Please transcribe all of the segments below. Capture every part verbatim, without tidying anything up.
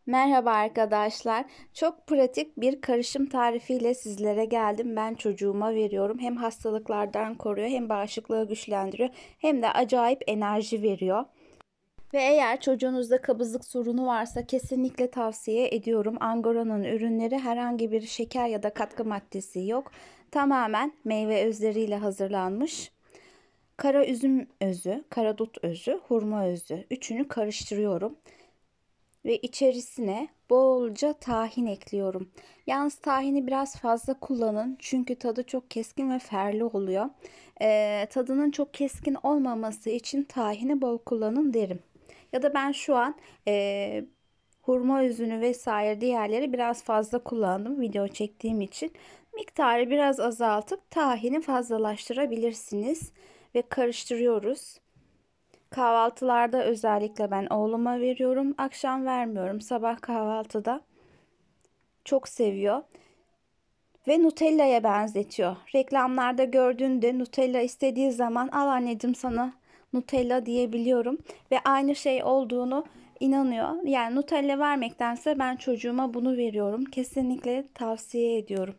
Merhaba arkadaşlar. Çok pratik bir karışım tarifiyle sizlere geldim. Ben çocuğuma veriyorum. Hem hastalıklardan koruyor, hem bağışıklığı güçlendiriyor, hem de acayip enerji veriyor. Ve eğer çocuğunuzda kabızlık sorunu varsa kesinlikle tavsiye ediyorum. Angora'nın ürünleri herhangi bir şeker ya da katkı maddesi yok. Tamamen meyve özleriyle hazırlanmış. Kara üzüm özü, karadut özü, hurma özü. Üçünü karıştırıyorum ve içerisine bolca tahin ekliyorum. Yalnız tahini biraz fazla kullanın çünkü tadı çok keskin ve ferli oluyor. Ee, tadının çok keskin olmaması için tahini bol kullanın derim. Ya da ben şu an e, hurma özünü vesaire diğerleri biraz fazla kullandım video çektiğim için. Miktarı biraz azaltıp tahini fazlalaştırabilirsiniz ve karıştırıyoruz. Kahvaltılarda özellikle ben oğluma veriyorum. Akşam vermiyorum. Sabah kahvaltıda çok seviyor. Ve Nutella'ya benzetiyor. Reklamlarda gördüğünde Nutella istediği zaman al anneciğim sana Nutella diyebiliyorum. Ve aynı şey olduğunu inanıyor. Yani Nutella vermektense ben çocuğuma bunu veriyorum. Kesinlikle tavsiye ediyorum.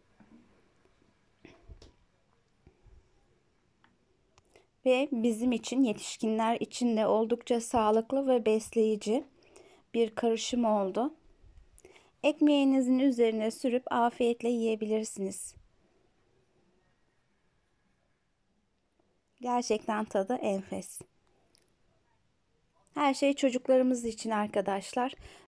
Ve bizim için, yetişkinler için de oldukça sağlıklı ve besleyici bir karışım oldu. Ekmeğinizin üzerine sürüp afiyetle yiyebilirsiniz. Gerçekten tadı enfes. Her şey çocuklarımız için arkadaşlar.